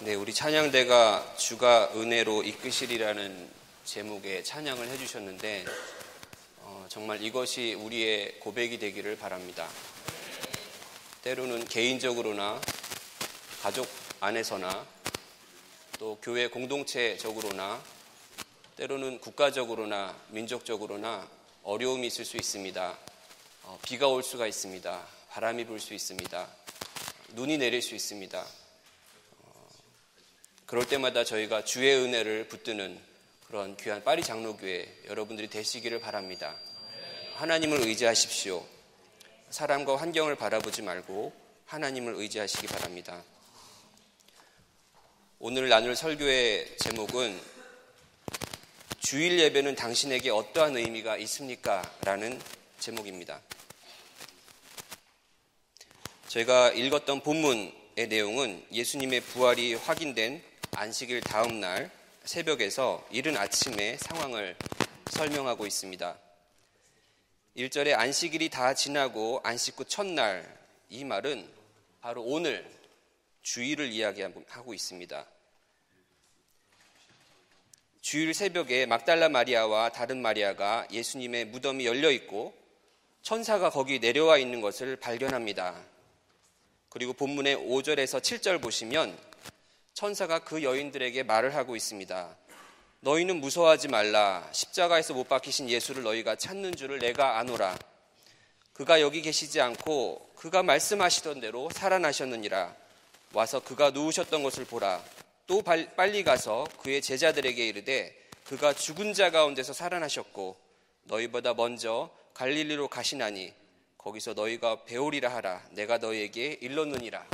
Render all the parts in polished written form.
네, 우리 찬양대가 주가 은혜로 이끄시리라는 제목의 찬양을 해주셨는데 정말 이것이 우리의 고백이 되기를 바랍니다. 때로는 개인적으로나 가족 안에서나 또 교회 공동체적으로나 때로는 국가적으로나 민족적으로나 어려움이 있을 수 있습니다. 비가 올 수가 있습니다. 바람이 불 수 있습니다. 눈이 내릴 수 있습니다. 그럴 때마다 저희가 주의 은혜를 붙드는 그런 귀한 파리 장로교회 여러분들이 되시기를 바랍니다. 하나님을 의지하십시오. 사람과 환경을 바라보지 말고 하나님을 의지하시기 바랍니다. 오늘 나눌 설교의 제목은 주일 예배는 당신에게 어떠한 의미가 있습니까? 라는 제목입니다. 저희가 읽었던 본문의 내용은 예수님의 부활이 확인된 안식일 다음 날 새벽에서 이른 아침의 상황을 설명하고 있습니다. 1절에 안식일이 다 지나고 안식 후 첫날, 이 말은 바로 오늘 주일을 이야기하고 있습니다. 주일 새벽에 막달라 마리아와 다른 마리아가 예수님의 무덤이 열려 있고 천사가 거기 내려와 있는 것을 발견합니다. 그리고 본문의 5절에서 7절 보시면 천사가 그 여인들에게 말을 하고 있습니다. 너희는 무서워하지 말라. 십자가에서 못 박히신 예수를 너희가 찾는 줄을 내가 아노라. 그가 여기 계시지 않고 그가 말씀하시던 대로 살아나셨느니라. 와서 그가 누우셨던 것을 보라. 또 빨리 가서 그의 제자들에게 이르되 그가 죽은 자 가운데서 살아나셨고 너희보다 먼저 갈릴리로 가시나니 거기서 너희가 배우리라 하라. 내가 너희에게 일렀느니라.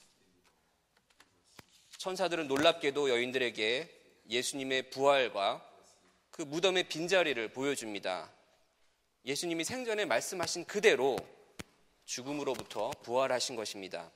천사들은 놀랍게도 여인들에게 예수님의 부활과 그 무덤의 빈자리를 보여줍니다. 예수님이 생전에 말씀하신 그대로 죽음으로부터 부활하신 것입니다.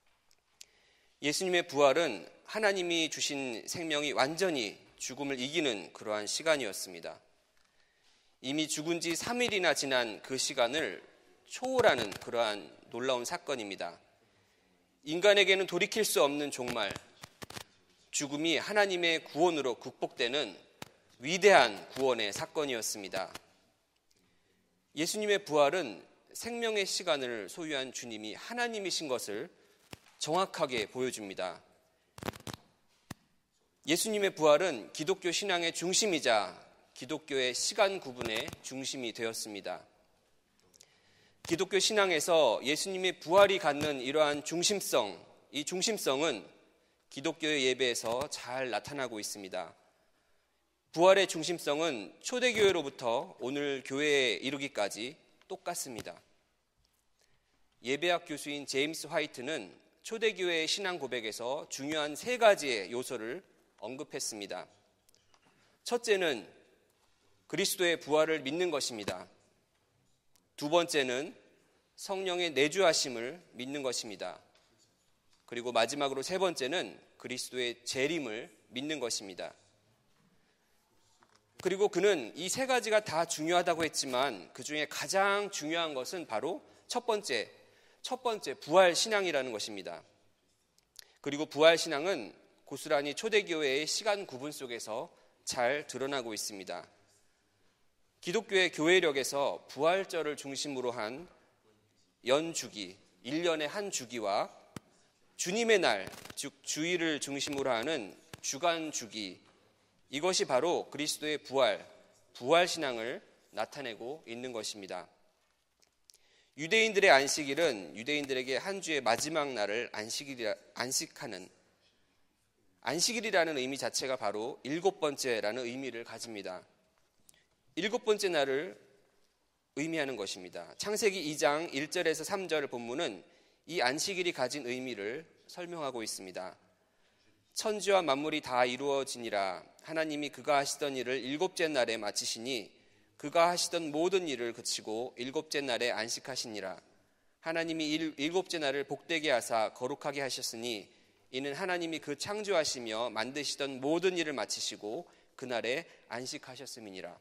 예수님의 부활은 하나님이 주신 생명이 완전히 죽음을 이기는 그러한 시간이었습니다. 이미 죽은 지 3일이나 지난 그 시간을 초월하는 그러한 놀라운 사건입니다. 인간에게는 돌이킬 수 없는 종말, 죽음이 하나님의 구원으로 극복되는 위대한 구원의 사건이었습니다. 예수님의 부활은 생명의 시간을 소유한 주님이 하나님이신 것을 정확하게 보여줍니다. 예수님의 부활은 기독교 신앙의 중심이자 기독교의 시간 구분의 중심이 되었습니다. 기독교 신앙에서 예수님의 부활이 갖는 이러한 중심성, 이 중심성은 기독교의 예배에서 잘 나타나고 있습니다. 부활의 중심성은 초대교회로부터 오늘 교회에 이르기까지 똑같습니다. 예배학 교수인 제임스 화이트는 초대교회의 신앙 고백에서 중요한 세 가지의 요소를 언급했습니다. 첫째는 그리스도의 부활을 믿는 것입니다. 두 번째는 성령의 내주하심을 믿는 것입니다. 그리고 마지막으로 세 번째는 그리스도의 재림을 믿는 것입니다. 그리고 그는 이 세 가지가 다 중요하다고 했지만 그 중에 가장 중요한 것은 바로 첫 번째 부활 신앙이라는 것입니다. 그리고 부활 신앙은 고스란히 초대교회의 시간 구분 속에서 잘 드러나고 있습니다. 기독교의 교회력에서 부활절을 중심으로 한 연주기, 1년의 한 주기와 주님의 날, 즉 주일을 중심으로 하는 주간 주기, 이것이 바로 그리스도의 부활 신앙을 나타내고 있는 것입니다. 유대인들의 안식일은 유대인들에게 한 주의 마지막 날을 안식일이라는 의미 자체가 바로 7번째라는 의미를 가집니다. 7번째 날을 의미하는 것입니다. 창세기 2장 1절에서 3절 본문은 이 안식일이 가진 의미를 설명하고 있습니다. 천지와 만물이 다 이루어지니라. 하나님이 그가 하시던 일을 7째 날에 마치시니 그가 하시던 모든 일을 그치고 7째 날에 안식하시니라. 하나님이 7째 날을 복되게 하사 거룩하게 하셨으니 이는 하나님이 그 창조하시며 만드시던 모든 일을 마치시고 그날에 안식하셨음이니라.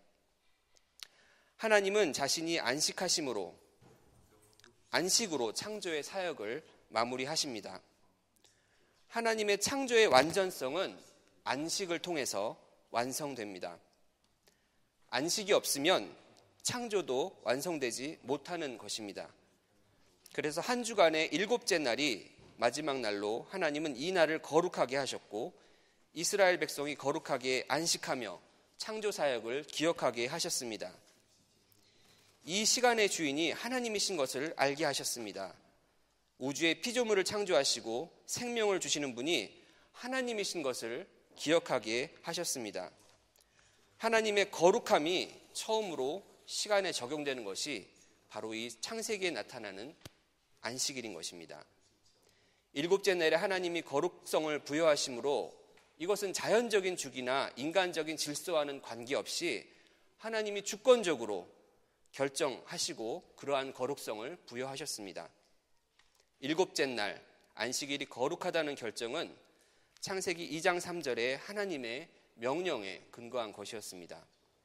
하나님은 자신이 안식으로 창조의 사역을 마무리하십니다. 하나님의 창조의 완전성은 안식을 통해서 완성됩니다. 안식이 없으면 창조도 완성되지 못하는 것입니다. 그래서 한 주간의 7째 날이 마지막 날로 하나님은 이 날을 거룩하게 하셨고 이스라엘 백성이 거룩하게 안식하며 창조 사역을 기억하게 하셨습니다. 이 시간의 주인이 하나님이신 것을 알게 하셨습니다. 우주의 피조물을 창조하시고 생명을 주시는 분이 하나님이신 것을 기억하게 하셨습니다. 하나님의 거룩함이 처음으로 시간에 적용되는 것이 바로 이 창세기에 나타나는 안식일인 것입니다. 7째 날에 하나님이 거룩성을 부여하심으로 이것은 자연적인 주기나 인간적인 질서와는 관계없이 하나님이 주권적으로 결정하시고 그러한 거룩성을 부여하셨습니다. 7째 날 안식일이 거룩하다는 결정은 창세기 2장 3절에 하나님의 명령에 근거한 것이었습니다.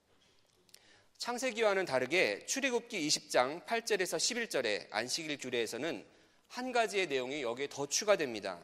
창세기와는 다르게 출애굽기 20장 8절에서 11절의 안식일 규례에서는 한 가지의 내용이 여기에 더 추가됩니다.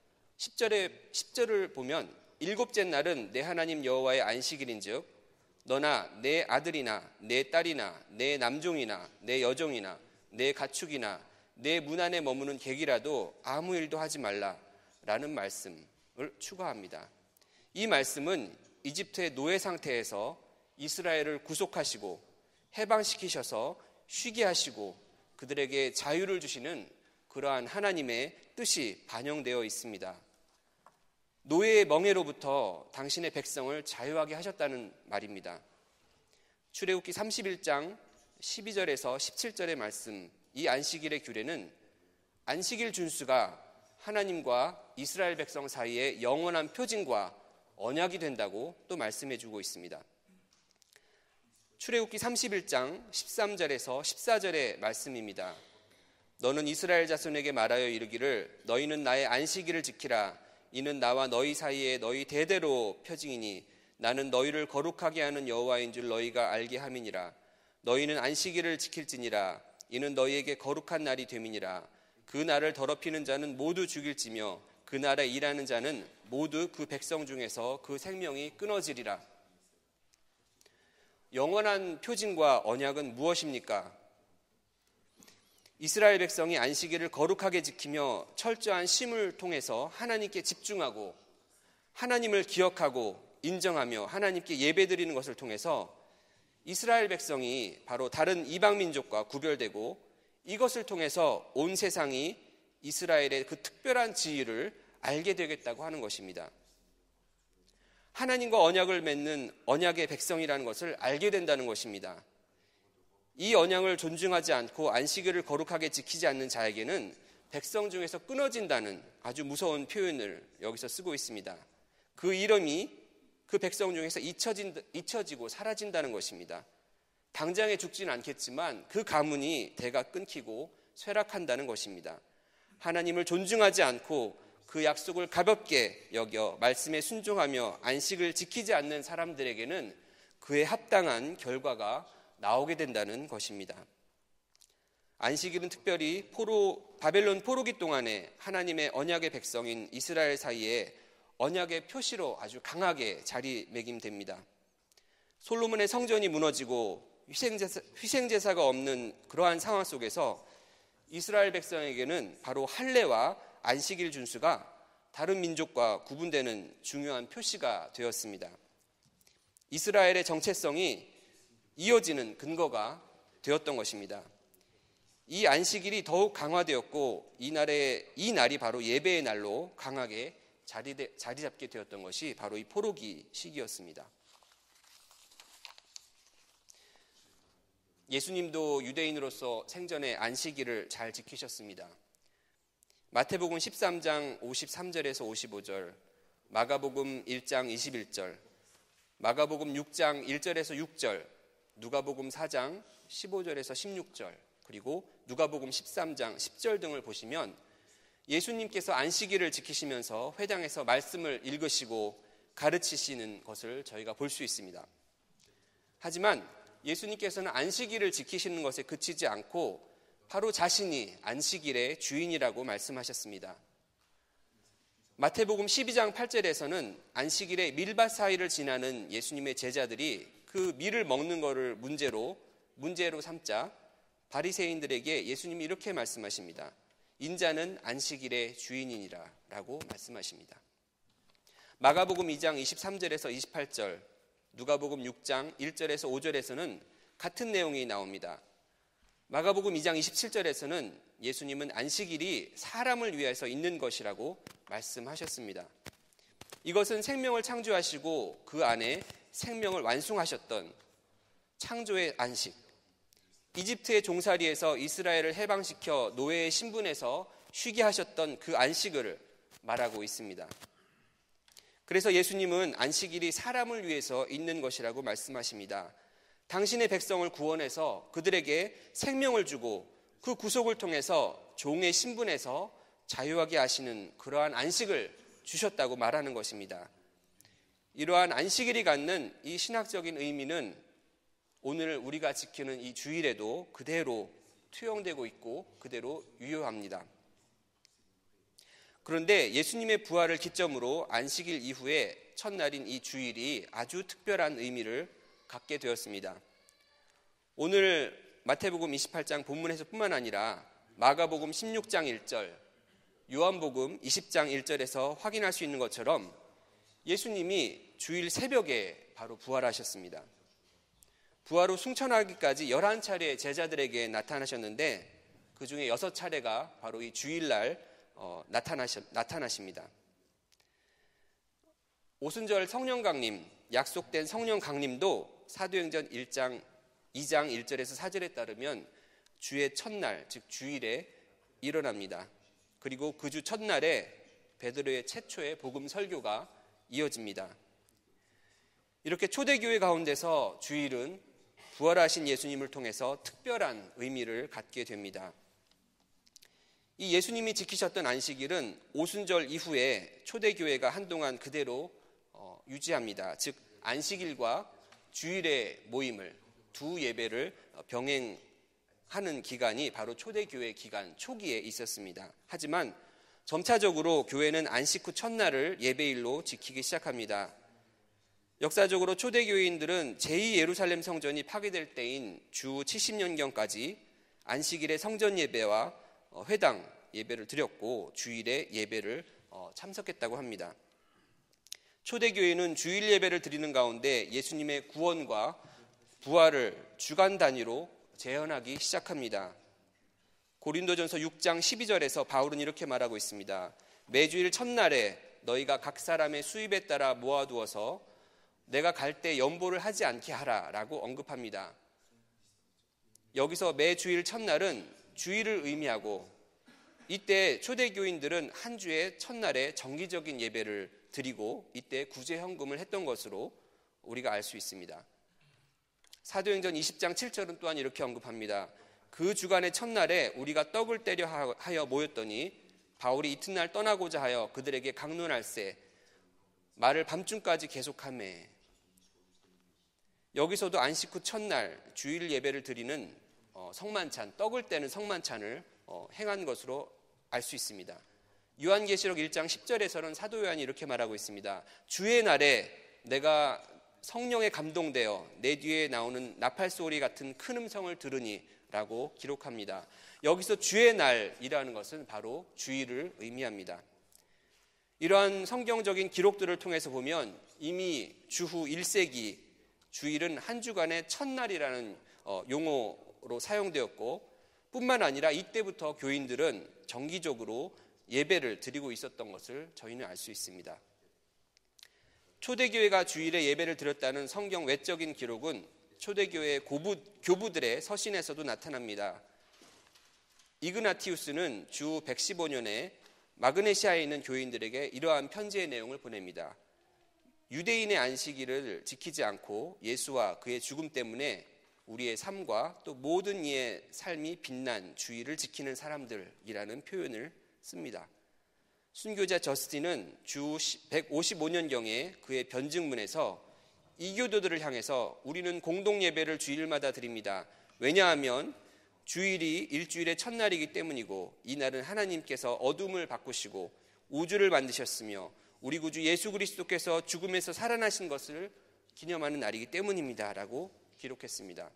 10절을 보면 7째 날은 내 하나님 여호와의 안식일인즉 너나 내 아들이나 내 딸이나 내 남종이나 내 여종이나 내 가축이나 내 문 안에 머무는 객이라도 아무 일도 하지 말라라는 말씀을 추가합니다. 이 말씀은 이집트의 노예 상태에서 이스라엘을 구속하시고 해방시키셔서 쉬게 하시고 그들에게 자유를 주시는 그러한 하나님의 뜻이 반영되어 있습니다. 노예의 멍에로부터 당신의 백성을 자유하게 하셨다는 말입니다. 출애굽기 31장 12절에서 17절의 말씀, 이 안식일의 규례는 안식일 준수가 하나님과 이스라엘 백성 사이의 영원한 표징과 언약이 된다고 또 말씀해주고 있습니다. 출애굽기 31장 13절에서 14절의 말씀입니다. 너는 이스라엘 자손에게 말하여 이르기를 너희는 나의 안식일을 지키라. 이는 나와 너희 사이에 너희 대대로 표징이니 나는 너희를 거룩하게 하는 여호와인 줄 너희가 알게 함이니라. 너희는 안식일을 지킬지니라. 이는 너희에게 거룩한 날이 됨이니라. 그 날을 더럽히는 자는 모두 죽일지며 그 날에 일하는 자는 모두 그 백성 중에서 그 생명이 끊어지리라. 영원한 표징과 언약은 무엇입니까? 이스라엘 백성이 안식일을 거룩하게 지키며 철저한 쉼을 통해서 하나님께 집중하고 하나님을 기억하고 인정하며 하나님께 예배드리는 것을 통해서 이스라엘 백성이 바로 다른 이방 민족과 구별되고 이것을 통해서 온 세상이 이스라엘의 그 특별한 지위를 알게 되겠다고 하는 것입니다. 하나님과 언약을 맺는 언약의 백성이라는 것을 알게 된다는 것입니다. 이 언약을 존중하지 않고 안식일을 거룩하게 지키지 않는 자에게는 백성 중에서 끊어진다는 아주 무서운 표현을 여기서 쓰고 있습니다. 그 이름이 그 백성 중에서 잊혀지고 사라진다는 것입니다. 당장에 죽지는 않겠지만 그 가문이 대가 끊기고 쇠락한다는 것입니다. 하나님을 존중하지 않고 그 약속을 가볍게 여겨 말씀에 순종하며 안식을 지키지 않는 사람들에게는 그에 합당한 결과가 나오게 된다는 것입니다. 안식일은 특별히 바벨론 포로기 동안에 하나님의 언약의 백성인 이스라엘 사이에 언약의 표시로 아주 강하게 자리매김됩니다. 솔로몬의 성전이 무너지고 희생제사가 없는 그러한 상황 속에서 이스라엘 백성에게는 바로 할례와 안식일 준수가 다른 민족과 구분되는 중요한 표시가 되었습니다. 이스라엘의 정체성이 이어지는 근거가 되었던 것입니다. 이 안식일이 더욱 강화되었고 이 날이 바로 예배의 날로 강하게 자리 잡게 되었던 것이 바로 이 포로기 시기였습니다. 예수님도 유대인으로서 생전에 안식일을 잘 지키셨습니다. 마태복음 13장 53절에서 55절, 마가복음 1장 21절, 마가복음 6장 1절에서 6절, 누가복음 4장 15절에서 16절, 그리고 누가복음 13장 10절 등을 보시면 예수님께서 안식일을 지키시면서 회당에서 말씀을 읽으시고 가르치시는 것을 저희가 볼 수 있습니다. 하지만 예수님께서는 안식일을 지키시는 것에 그치지 않고 바로 자신이 안식일의 주인이라고 말씀하셨습니다. 마태복음 12장 8절에서는 안식일에 밀밭 사이를 지나는 예수님의 제자들이 그 밀을 먹는 것을 문제로 삼자 바리새인들에게 예수님이 이렇게 말씀하십니다. 인자는 안식일의 주인이니라 라고 말씀하십니다. 마가복음 2장 23절에서 28절, 누가복음 6장 1절에서 5절에서는 같은 내용이 나옵니다. 마가복음 2장 27절에서는 예수님은 안식일이 사람을 위해서 있는 것이라고 말씀하셨습니다. 이것은 생명을 창조하시고 그 안에 생명을 완성하셨던 창조의 안식, 이집트의 종살이에서 이스라엘을 해방시켜 노예의 신분에서 쉬게 하셨던 그 안식을 말하고 있습니다. 그래서 예수님은 안식일이 사람을 위해서 있는 것이라고 말씀하십니다. 당신의 백성을 구원해서 그들에게 생명을 주고 그 구속을 통해서 종의 신분에서 자유하게 하시는 그러한 안식을 주셨다고 말하는 것입니다. 이러한 안식일이 갖는 이 신학적인 의미는 오늘 우리가 지키는 이 주일에도 그대로 투영되고 있고 그대로 유효합니다. 그런데 예수님의 부활을 기점으로 안식일 이후에 첫날인 이 주일이 아주 특별한 의미를 갖게 되었습니다. 오늘 마태복음 28장 본문에서뿐만 아니라 마가복음 16장 1절, 요한복음 20장 1절에서 확인할 수 있는 것처럼 예수님이 주일 새벽에 바로 부활하셨습니다. 부활 후 승천하기까지 11차례 제자들에게 나타나셨는데 그 중에 6차례가 바로 이 주일날 나타나십니다. 오순절 성령 강림, 약속된 성령 강림도 사도행전 2장 1절에서 4절에 따르면 주의 첫날, 즉 주일에 일어납니다. 그리고 그 주 첫날에 베드로의 최초의 복음 설교가 이어집니다. 이렇게 초대교회 가운데서 주일은 부활하신 예수님을 통해서 특별한 의미를 갖게 됩니다. 이 예수님이 지키셨던 안식일은 오순절 이후에 초대교회가 한동안 그대로 유지합니다. 즉 안식일과 주일의 모임을, 두 예배를 병행하는 기간이 바로 초대교회 기간 초기에 있었습니다. 하지만 점차적으로 교회는 안식 후 첫날을 예배일로 지키기 시작합니다. 역사적으로 초대교회인들은 제2예루살렘 성전이 파괴될 때인 주 70년경까지 안식일에 성전 예배와 회당 예배를 드렸고 주일에 예배를 참석했다고 합니다. 초대교회는 주일 예배를 드리는 가운데 예수님의 구원과 부활을 주간 단위로 재현하기 시작합니다. 고린도전서 6장 12절에서 바울은 이렇게 말하고 있습니다. 매주일 첫날에 너희가 각 사람의 수입에 따라 모아두어서 내가 갈 때 연보를 하지 않게 하라 라고 언급합니다. 여기서 매주일 첫날은 주일을 의미하고 이때 초대교인들은 한 주의 첫날에 정기적인 예배를 드리고 이때 구제헌금을 했던 것으로 우리가 알 수 있습니다. 사도행전 20장 7절은 또한 이렇게 언급합니다. 그 주간의 첫날에 우리가 떡을 떼려 하여 모였더니 바울이 이튿날 떠나고자 하여 그들에게 강론할세 말을 밤중까지 계속하매. 여기서도 안식 후 첫날 주일 예배를 드리는 성만찬, 떡을 떼는 성만찬을 행한 것으로 알 수 있습니다. 요한계시록 1장 10절에서는 사도 요한이 이렇게 말하고 있습니다. 주의 날에 내가 성령에 감동되어 내 뒤에 나오는 나팔 소리 같은 큰 음성을 들으니 라고 기록합니다. 여기서 주의 날이라는 것은 바로 주일을 의미합니다. 이러한 성경적인 기록들을 통해서 보면 이미 주후 1세기 주일은 한 주간의 첫날이라는 용어로 사용되었고 뿐만 아니라 이때부터 교인들은 정기적으로 예배를 드리고 있었던 것을 저희는 알 수 있습니다. 초대교회가 주일에 예배를 드렸다는 성경 외적인 기록은 초대교회 교부들의 서신에서도 나타납니다. 이그나티우스는 주 115년에 마그네시아에 있는 교인들에게 이러한 편지의 내용을 보냅니다. 유대인의 안식일을 지키지 않고 예수와 그의 죽음 때문에 우리의 삶과 또 모든 이의 삶이 빛난 주일을 지키는 사람들이라는 표현을 씁니다. 순교자 저스틴은 주 155년경에 그의 변증문에서 이교도들을 향해서 우리는 공동 예배를 주일마다 드립니다. 왜냐하면 주일이 일주일의 첫날이기 때문이고 이 날은 하나님께서 어둠을 바꾸시고 우주를 만드셨으며 우리 구주 예수 그리스도께서 죽음에서 살아나신 것을 기념하는 날이기 때문입니다 라고 기록했습니다.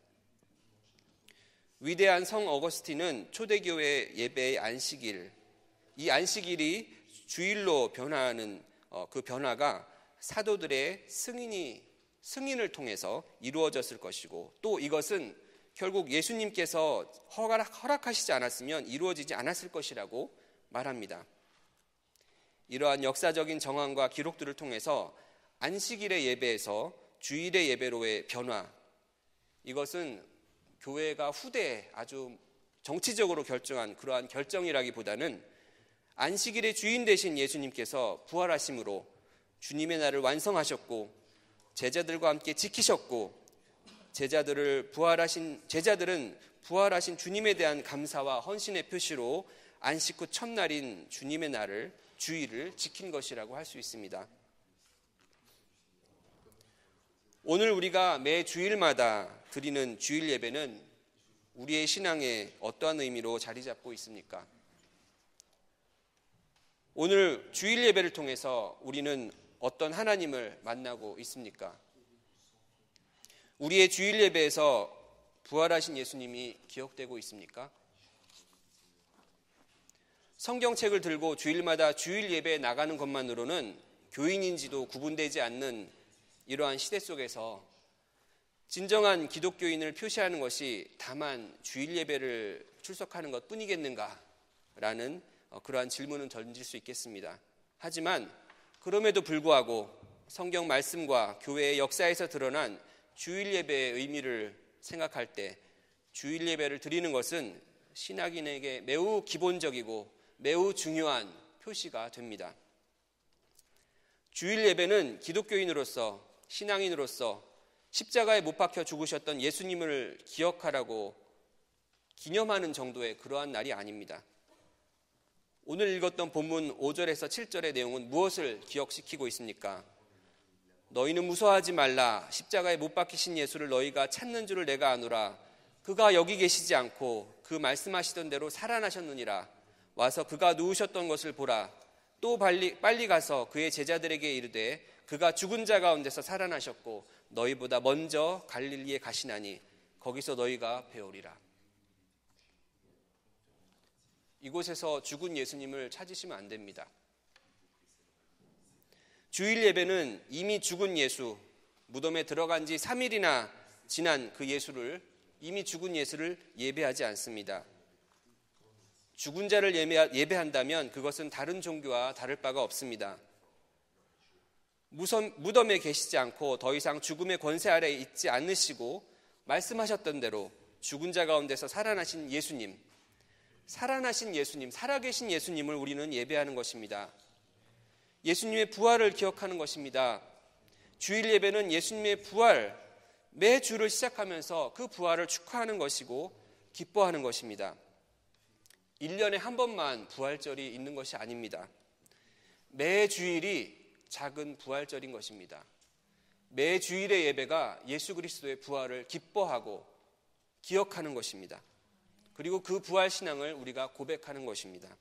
위대한 성 어거스틴은 초대교회 예배의 안식일, 이 안식일이 주일로 변화하는 그 변화가 사도들의 승인을 통해서 이루어졌을 것이고, 또 이것은 결국 예수님께서 허락하시지 않았으면 이루어지지 않았을 것이라고 말합니다. 이러한 역사적인 정황과 기록들을 통해서 안식일의 예배에서 주일의 예배로의 변화, 이것은 교회가 후대에 아주 정치적으로 결정한 그러한 결정이라기보다는 안식일의 주인 되신 예수님께서 부활하심으로 주님의 날을 완성하셨고 제자들과 함께 지키셨고, 제자들은 부활하신 주님에 대한 감사와 헌신의 표시로 안식 후 첫날인 주님의 날을, 주일을 지킨 것이라고 할 수 있습니다. 오늘 우리가 매 주일마다 드리는 주일 예배는 우리의 신앙에 어떠한 의미로 자리 잡고 있습니까? 오늘 주일 예배를 통해서 우리는 어떤 하나님을 만나고 있습니까? 우리의 주일 예배에서 부활하신 예수님이 기억되고 있습니까? 성경책을 들고 주일마다 주일 예배에 나가는 것만으로는 교인인지도 구분되지 않는 이러한 시대 속에서 진정한 기독교인을 표시하는 것이 다만 주일 예배를 출석하는 것 뿐이겠는가라는 그러한 질문은 던질 수 있겠습니다. 하지만 그럼에도 불구하고 성경 말씀과 교회의 역사에서 드러난 주일 예배의 의미를 생각할 때 주일 예배를 드리는 것은 신학인에게 매우 기본적이고 매우 중요한 표시가 됩니다. 주일 예배는 기독교인으로서, 신앙인으로서 십자가에 못 박혀 죽으셨던 예수님을 기억하라고 기념하는 정도의 그러한 날이 아닙니다. 오늘 읽었던 본문 5절에서 7절의 내용은 무엇을 기억시키고 있습니까? 너희는 무서워하지 말라. 십자가에 못 박히신 예수를 너희가 찾는 줄을 내가 아노라. 그가 여기 계시지 않고 그 말씀하시던 대로 살아나셨느니라. 와서 그가 누우셨던 것을 보라. 또 빨리 가서 그의 제자들에게 이르되 그가 죽은 자 가운데서 살아나셨고 너희보다 먼저 갈릴리에 가시나니 거기서 너희가 배우리라. 이곳에서 죽은 예수님을 찾으시면 안 됩니다. 주일 예배는 이미 죽은 예수, 무덤에 들어간 지 3일이나 지난 그 예수를, 이미 죽은 예수를 예배하지 않습니다. 죽은 자를 예배한다면 그것은 다른 종교와 다를 바가 없습니다. 무덤에 계시지 않고 더 이상 죽음의 권세 아래에 있지 않으시고 말씀하셨던 대로 죽은 자 가운데서 살아나신 예수님, 살아계신 예수님을 우리는 예배하는 것입니다. 예수님의 부활을 기억하는 것입니다. 주일 예배는 예수님의 부활, 매 주를 시작하면서 그 부활을 축하하는 것이고 기뻐하는 것입니다. 1년에 한 번만 부활절이 있는 것이 아닙니다. 매 주일이 작은 부활절인 것입니다. 매 주일의 예배가 예수 그리스도의 부활을 기뻐하고 기억하는 것입니다. 그리고 그 부활 신앙을 우리가 고백하는 것입니다.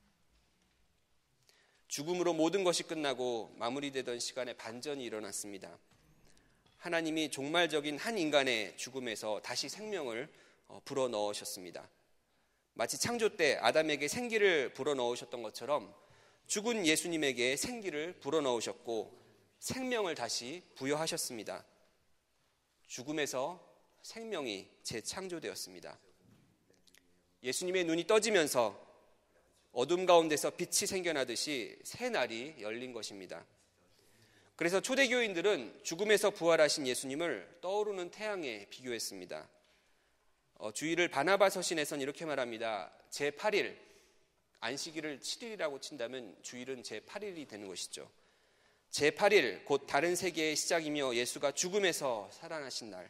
죽음으로 모든 것이 끝나고 마무리되던 시간에 반전이 일어났습니다. 하나님이 종말적인 한 인간의 죽음에서 다시 생명을 불어넣으셨습니다. 마치 창조 때 아담에게 생기를 불어넣으셨던 것처럼 죽은 예수님에게 생기를 불어넣으셨고 생명을 다시 부여하셨습니다. 죽음에서 생명이 재창조되었습니다. 예수님의 눈이 떠지면서 어둠 가운데서 빛이 생겨나듯이 새 날이 열린 것입니다. 그래서 초대교인들은 죽음에서 부활하신 예수님을 떠오르는 태양에 비교했습니다. 주일을 바나바 서신에서는 이렇게 말합니다. 제8일, 안식일을 7일이라고 친다면 주일은 제8일이 되는 것이죠. 제8일, 곧 다른 세계의 시작이며 예수가 죽음에서 살아나신 날,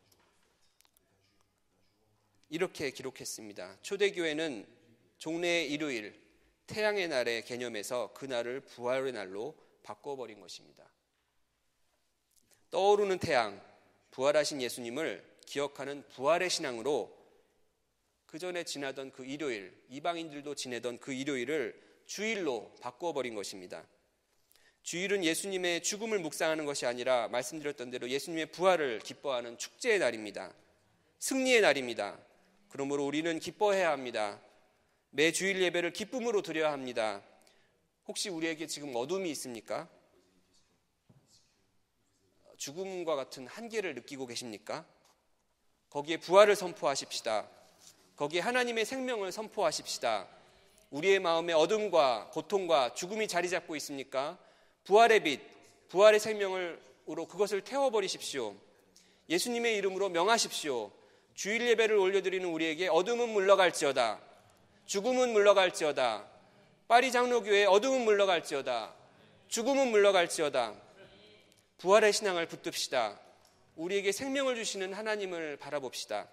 이렇게 기록했습니다. 초대교회는 종례의 일요일, 태양의 날의 개념에서 그날을 부활의 날로 바꿔버린 것입니다. 떠오르는 태양, 부활하신 예수님을 기억하는 부활의 신앙으로 그 전에 지나던 그 일요일, 이방인들도 지내던 그 일요일을 주일로 바꾸어버린 것입니다. 주일은 예수님의 죽음을 묵상하는 것이 아니라 말씀드렸던 대로 예수님의 부활을 기뻐하는 축제의 날입니다. 승리의 날입니다. 그러므로 우리는 기뻐해야 합니다. 매 주일 예배를 기쁨으로 드려야 합니다. 혹시 우리에게 지금 어둠이 있습니까? 죽음과 같은 한계를 느끼고 계십니까? 거기에 부활을 선포하십시다. 거기에 하나님의 생명을 선포하십시다. 우리의 마음에 어둠과 고통과 죽음이 자리 잡고 있습니까? 부활의 빛, 부활의 생명으로 그것을 태워버리십시오. 예수님의 이름으로 명하십시오. 주일 예배를 올려드리는 우리에게 어둠은 물러갈지어다. 죽음은 물러갈지어다. 파리 장로교회의 어둠은 물러갈지어다. 죽음은 물러갈지어다. 부활의 신앙을 붙듭시다. 우리에게 생명을 주시는 하나님을 바라봅시다.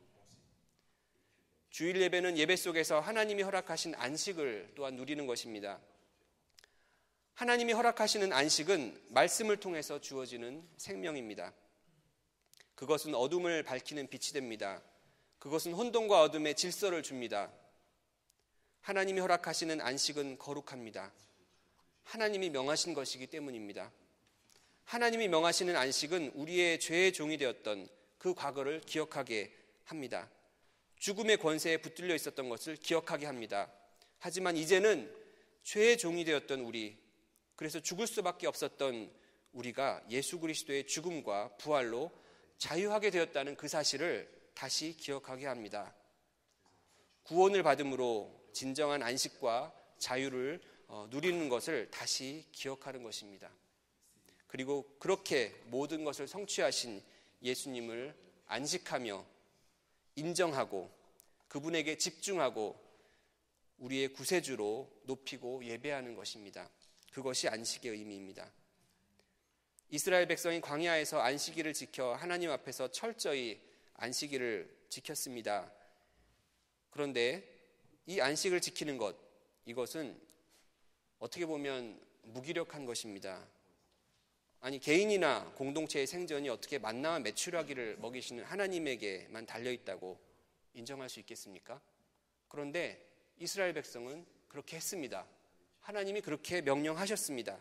주일 예배는 예배 속에서 하나님이 허락하신 안식을 또한 누리는 것입니다. 하나님이 허락하시는 안식은 말씀을 통해서 주어지는 생명입니다. 그것은 어둠을 밝히는 빛이 됩니다. 그것은 혼돈과 어둠의 질서를 줍니다. 하나님이 허락하시는 안식은 거룩합니다. 하나님이 명하신 것이기 때문입니다. 하나님이 명하시는 안식은 우리의 죄의 종이 되었던 그 과거를 기억하게 합니다. 죽음의 권세에 붙들려 있었던 것을 기억하게 합니다. 하지만 이제는 죄의 종이 되었던 우리, 그래서 죽을 수밖에 없었던 우리가 예수 그리스도의 죽음과 부활로 자유하게 되었다는 그 사실을 다시 기억하게 합니다. 구원을 받음으로 진정한 안식과 자유를 누리는 것을 다시 기억하는 것입니다. 그리고 그렇게 모든 것을 성취하신 예수님을 안식하며 인정하고 그분에게 집중하고 우리의 구세주로 높이고 예배하는 것입니다. 그것이 안식의 의미입니다. 이스라엘 백성이 광야에서 안식일을 지켜 하나님 앞에서 철저히 안식일을 지켰습니다. 그런데 이 안식을 지키는 것, 이것은 어떻게 보면 무기력한 것입니다. 아니, 개인이나 공동체의 생존이 어떻게 만나와 메추라기를 먹이시는 하나님에게만 달려있다고 인정할 수 있겠습니까? 그런데 이스라엘 백성은 그렇게 했습니다. 하나님이 그렇게 명령하셨습니다.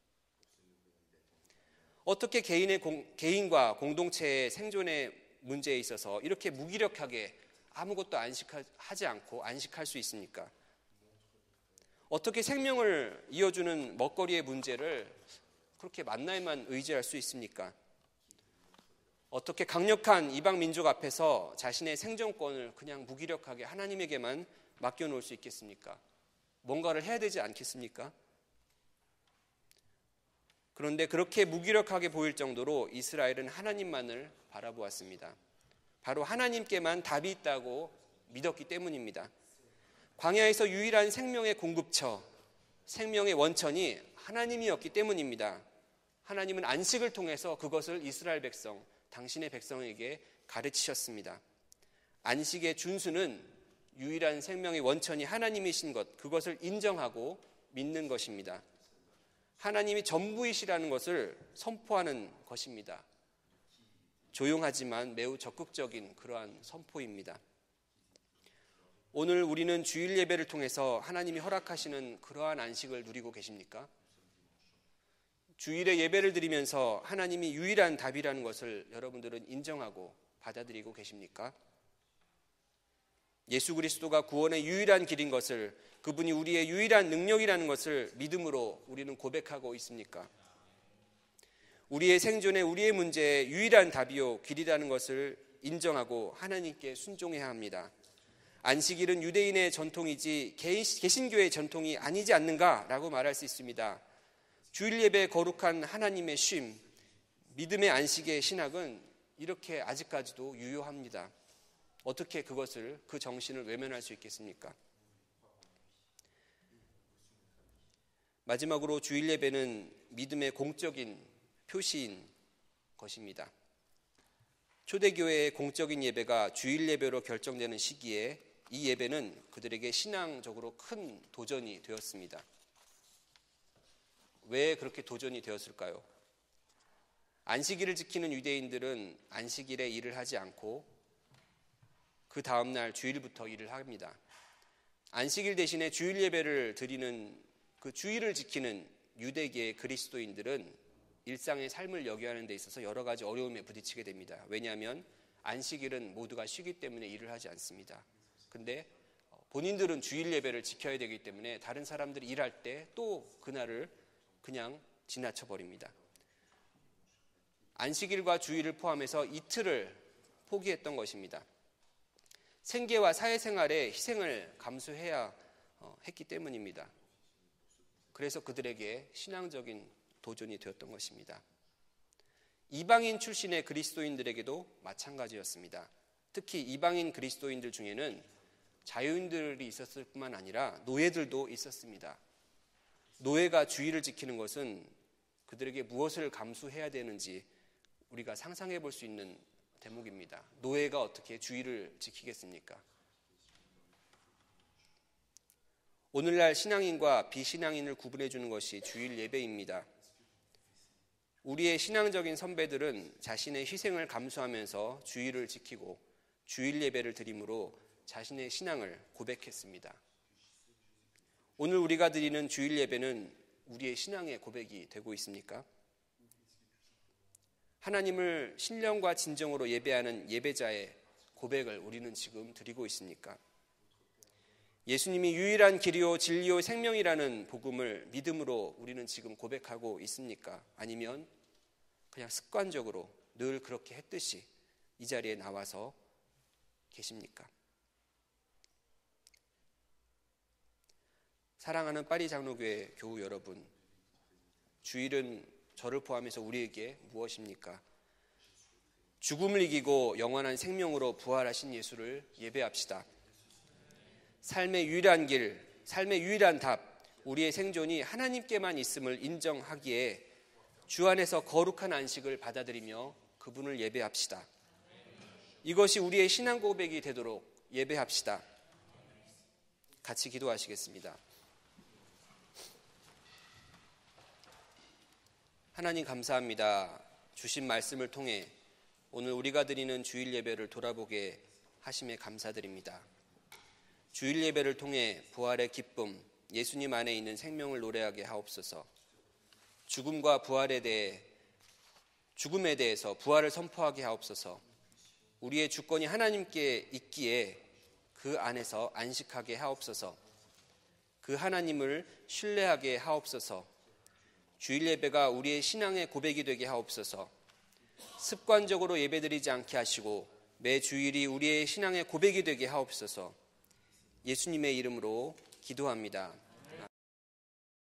어떻게 개인과 공동체의 생존의 문제에 있어서 이렇게 무기력하게 아무것도 하지 않고 안식할 수 있습니까? 어떻게 생명을 이어주는 먹거리의 문제를 그렇게 만나에만 의지할 수 있습니까? 어떻게 강력한 이방 민족 앞에서 자신의 생존권을 그냥 무기력하게 하나님에게만 맡겨놓을 수 있겠습니까? 뭔가를 해야 되지 않겠습니까? 그런데 그렇게 무기력하게 보일 정도로 이스라엘은 하나님만을 바라보았습니다. 바로 하나님께만 답이 있다고 믿었기 때문입니다. 광야에서 유일한 생명의 공급처, 생명의 원천이 하나님이었기 때문입니다. 하나님은 안식을 통해서 그것을 이스라엘 백성, 당신의 백성에게 가르치셨습니다. 안식의 준수는 유일한 생명의 원천이 하나님이신 것, 그것을 인정하고 믿는 것입니다. 하나님이 전부이시라는 것을 선포하는 것입니다. 조용하지만 매우 적극적인 그러한 선포입니다. 오늘 우리는 주일 예배를 통해서 하나님이 허락하시는 그러한 안식을 누리고 계십니까? 주일에 예배를 드리면서 하나님이 유일한 답이라는 것을 여러분들은 인정하고 받아들이고 계십니까? 예수 그리스도가 구원의 유일한 길인 것을, 그분이 우리의 유일한 능력이라는 것을 믿음으로 우리는 고백하고 있습니까? 우리의 생존에, 우리의 문제에 유일한 답이요 길이라는 것을 인정하고 하나님께 순종해야 합니다. 안식일은 유대인의 전통이지 개신교의 전통이 아니지 않는가라고 말할 수 있습니다. 주일 예배의 거룩한 하나님의 쉼, 믿음의 안식의 신학은 이렇게 아직까지도 유효합니다. 어떻게 그 정신을 외면할 수 있겠습니까? 마지막으로 주일 예배는 믿음의 공적인 표시인 것입니다. 초대교회의 공적인 예배가 주일 예배로 결정되는 시기에 이 예배는 그들에게 신앙적으로 큰 도전이 되었습니다. 왜 그렇게 도전이 되었을까요? 안식일을 지키는 유대인들은 안식일에 일을 하지 않고 그 다음날 주일부터 일을 합니다. 안식일 대신에 주일 예배를 드리는 그 주일을 지키는 유대계의 그리스도인들은 일상의 삶을 여겨하는 데 있어서 여러 가지 어려움에 부딪히게 됩니다. 왜냐하면 안식일은 모두가 쉬기 때문에 일을 하지 않습니다. 근데 본인들은 주일 예배를 지켜야 되기 때문에 다른 사람들이 일할 때 또 그날을 그냥 지나쳐 버립니다. 안식일과 주일을 포함해서 이틀을 포기했던 것입니다. 생계와 사회생활에 희생을 감수해야 했기 때문입니다. 그래서 그들에게 신앙적인 도전이 되었던 것입니다. 이방인 출신의 그리스도인들에게도 마찬가지였습니다. 특히 이방인 그리스도인들 중에는 자유인들이 있었을 뿐만 아니라 노예들도 있었습니다. 노예가 주일을 지키는 것은 그들에게 무엇을 감수해야 되는지 우리가 상상해 볼 수 있는 대목입니다. 노예가 어떻게 주일을 지키겠습니까? 오늘날 신앙인과 비신앙인을 구분해 주는 것이 주일 예배입니다. 우리의 신앙적인 선배들은 자신의 희생을 감수하면서 주일을 지키고 주일 예배를 드림으로 자신의 신앙을 고백했습니다. 오늘 우리가 드리는 주일 예배는 우리의 신앙의 고백이 되고 있습니까? 하나님을 신령과 진정으로 예배하는 예배자의 고백을 우리는 지금 드리고 있습니까? 예수님이 유일한 길이요 진리요 생명이라는 복음을 믿음으로 우리는 지금 고백하고 있습니까? 아니면 그냥 습관적으로 늘 그렇게 했듯이 이 자리에 나와서 계십니까? 사랑하는 파리 장로교회 교우 여러분, 주일은 저를 포함해서 우리에게 무엇입니까? 죽음을 이기고 영원한 생명으로 부활하신 예수를 예배합시다. 삶의 유일한 길, 삶의 유일한 답, 우리의 생존이 하나님께만 있음을 인정하기에 주 안에서 거룩한 안식을 받아들이며 그분을 예배합시다. 이것이 우리의 신앙 고백이 되도록 예배합시다. 같이 기도하시겠습니다. 하나님 감사합니다. 주신 말씀을 통해 오늘 우리가 드리는 주일 예배를 돌아보게 하심에 감사드립니다. 주일 예배를 통해 부활의 기쁨, 예수님 안에 있는 생명을 노래하게 하옵소서. 죽음과 부활에 대해, 죽음에 대해서 부활을 선포하게 하옵소서. 우리의 주권이 하나님께 있기에 그 안에서 안식하게 하옵소서. 그 하나님을 신뢰하게 하옵소서. 주일 예배가 우리의 신앙의 고백이 되게 하옵소서. 습관적으로 예배드리지 않게 하시고 매 주일이 우리의 신앙의 고백이 되게 하옵소서. 예수님의 이름으로 기도합니다.